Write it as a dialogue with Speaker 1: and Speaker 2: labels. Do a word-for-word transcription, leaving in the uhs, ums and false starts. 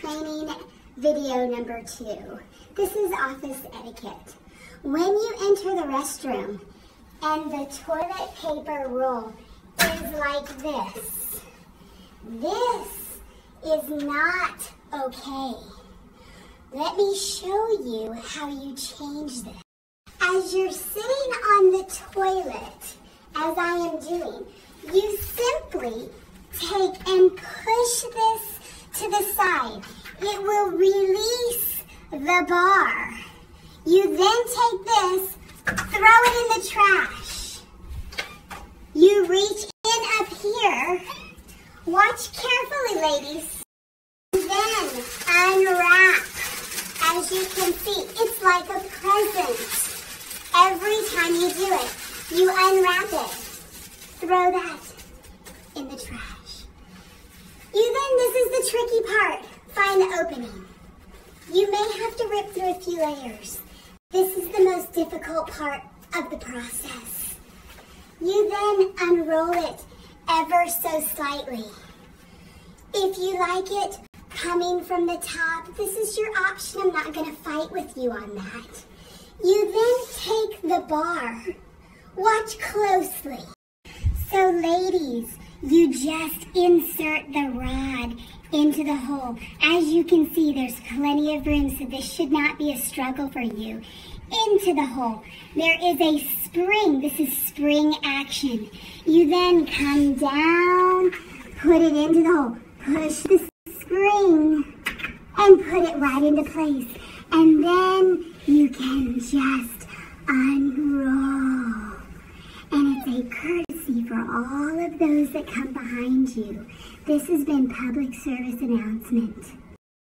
Speaker 1: training video number two. This is office etiquette. When you enter the restroom and the toilet paper roll is like this, this is not okay. Let me show you how you change this. As you're sitting on the toilet, as I am doing, you simply take and push this to the side. It will release the bar. You then take this, throw it in the trash. You reach in up here. Watch carefully, ladies. Then unwrap. As you can see, it's like a present. Every time you do it, you unwrap it. Throw that in the trash. You then, this is the tricky part, find the opening. You may have to rip through a few layers. This is the most difficult part of the process. You then unroll it ever so slightly. If you like it coming from the top, this is your option. I'm not going to fight with you on that. You then take the bar. Watch closely. So ladies, you just insert the rod into the hole. As you can see, there's plenty of room, so this should not be a struggle for you. Into the hole. There is a spring. This is spring action. You then come down, put it into the hole. Push the spring and put it right into place. And then you can just unroll. And it's a courtesy for all of those that come behind you. This has been Public Service Announcement.